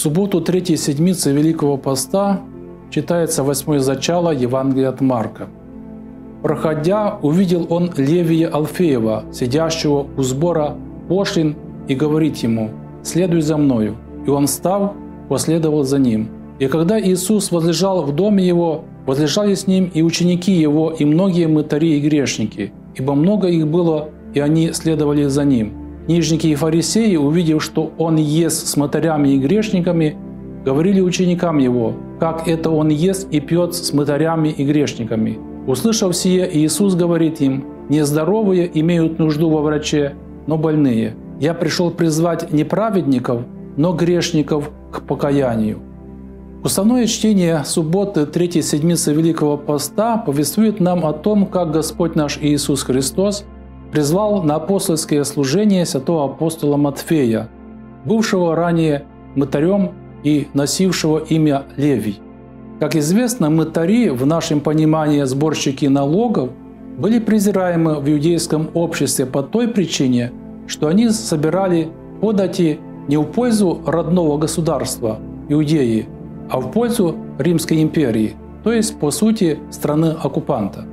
субботу третьей седмицы Великого Поста читается 8 зачало Евангелия от Марка. «Проходя, увидел он Левия Алфеева, сидящего у сбора пошлин, и говорит ему: „Следуй за мною“. И он, встав, последовал за ним. И когда Иисус возлежал в доме его, возлежали с ним и ученики его, и многие мытари и грешники, ибо много их было, и они следовали за ним. Книжники и фарисеи, увидев, что он ест с мытарями и грешниками, говорили ученикам его, как это он ест и пьет с мытарями и грешниками. Услышав сие, Иисус говорит им: „Нездоровые имеют нужду во враче, но больные. Я пришел призвать не праведников, но грешников к покаянию“». Уставное чтение субботы третьей седмицы Великого Поста повествует нам о том, как Господь наш Иисус Христос призвал на апостольское служение святого апостола Матфея, бывшего ранее мытарем и носившего имя Левий. Как известно, мытари, в нашем понимании сборщики налогов, были презираемы в иудейском обществе по той причине, что они собирали подати не в пользу родного государства, Иудеи, а в пользу Римской империи, то есть, по сути, страны-оккупанта.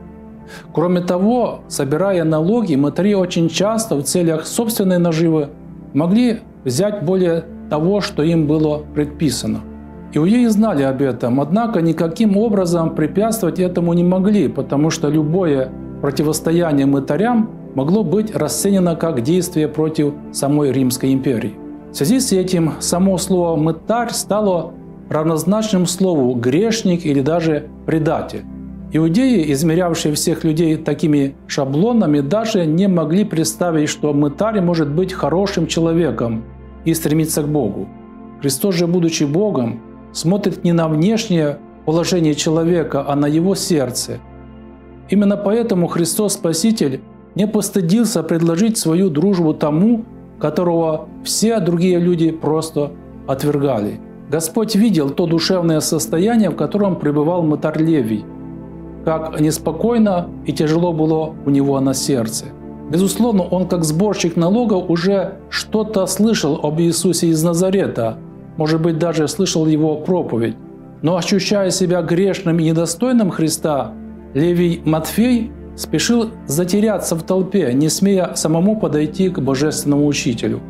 Кроме того, собирая налоги, мытари очень часто в целях собственной наживы могли взять более того, что им было предписано. Иудеи знали об этом, однако никаким образом препятствовать этому не могли, потому что любое противостояние мытарям могло быть расценено как действие против самой Римской империи. В связи с этим само слово «мытарь» стало равнозначным слову «грешник» или даже «предатель». Иудеи, измерявшие всех людей такими шаблонами, даже не могли представить, что мытарь может быть хорошим человеком и стремиться к Богу. Христос же, будучи Богом, смотрит не на внешнее положение человека, а на его сердце. Именно поэтому Христос Спаситель не постыдился предложить свою дружбу тому, которого все другие люди просто отвергали. Господь видел то душевное состояние, в котором пребывал мытарь Левий, как неспокойно и тяжело было у него на сердце. Безусловно, он как сборщик налогов уже что-то слышал об Иисусе из Назарета, может быть, даже слышал его проповедь. Но ощущая себя грешным и недостойным Христа, Левий Матфей спешил затеряться в толпе, не смея самому подойти к Божественному Учителю.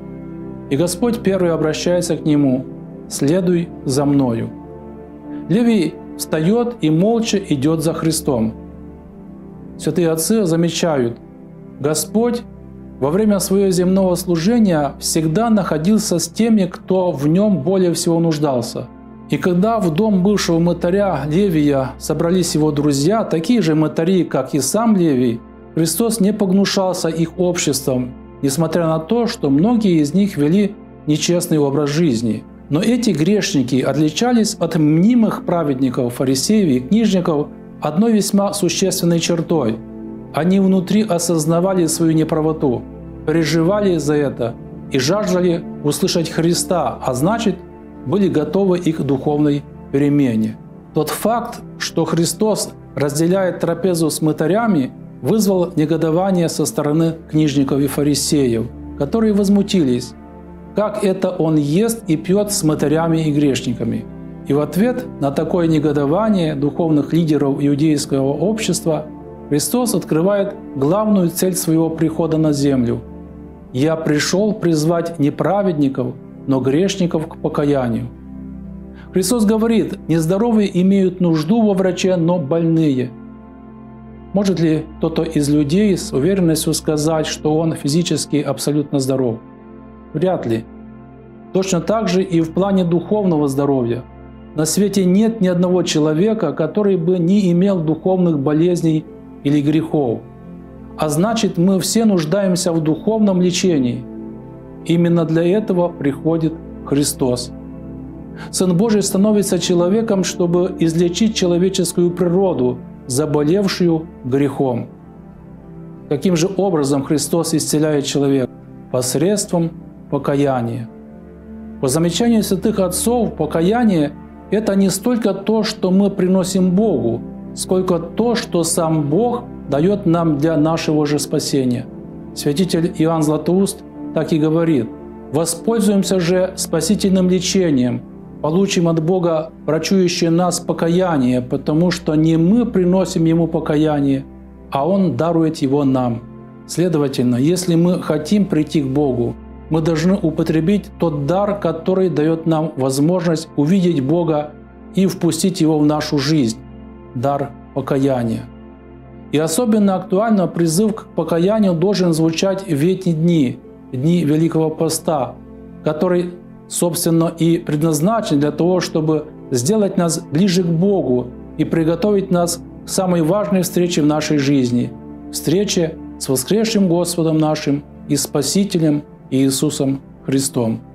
И Господь первый обращается к нему: «Следуй за мною». Левий встает и молча идет за Христом. Святые отцы замечают: Господь во время своего земного служения всегда находился с теми, кто в нем более всего нуждался. И когда в дом бывшего мытаря Левия собрались его друзья, такие же мытари, как и сам Левий, Христос не погнушался их обществом, несмотря на то, что многие из них вели нечестный образ жизни. Но эти грешники отличались от мнимых праведников, фарисеев и книжников одной весьма существенной чертой. Они внутри осознавали свою неправоту, переживали за это и жаждали услышать Христа, а значит, были готовы к их духовной перемене. Тот факт, что Христос разделяет трапезу с мытарями, вызвал негодование со стороны книжников и фарисеев, которые возмутились, как это он ест и пьет с мытарями и грешниками. И в ответ на такое негодование духовных лидеров иудейского общества Христос открывает главную цель своего прихода на землю: «Я пришел призвать не праведников, но грешников к покаянию». Христос говорит: «Нездоровые имеют нужду во враче, но больные». Может ли кто-то из людей с уверенностью сказать, что он физически абсолютно здоров? Вряд ли. Точно так же и в плане духовного здоровья. На свете нет ни одного человека, который бы не имел духовных болезней или грехов. А значит, мы все нуждаемся в духовном лечении. Именно для этого приходит Христос. Сын Божий становится человеком, чтобы излечить человеческую природу, заболевшую грехом. Каким же образом Христос исцеляет человека? Посредством покаяния. По замечанию святых отцов, покаяние – это не столько то, что мы приносим Богу, сколько то, что сам Бог дает нам для нашего же спасения. Святитель Иоанн Златоуст так и говорит: Воспользуемся же спасительным лечением, получим от Бога врачующее нас покаяние, потому что не мы приносим Ему покаяние, а Он дарует его нам. Следовательно, если мы хотим прийти к Богу, мы должны употребить тот дар, который дает нам возможность увидеть Бога и впустить Его в нашу жизнь – дар покаяния. И особенно актуально призыв к покаянию должен звучать в эти дни, дни Великого Поста, который, собственно, и предназначен для того, чтобы сделать нас ближе к Богу и приготовить нас к самой важной встрече в нашей жизни – встрече с воскресшим Господом нашим и Спасителем Иисусом Христом.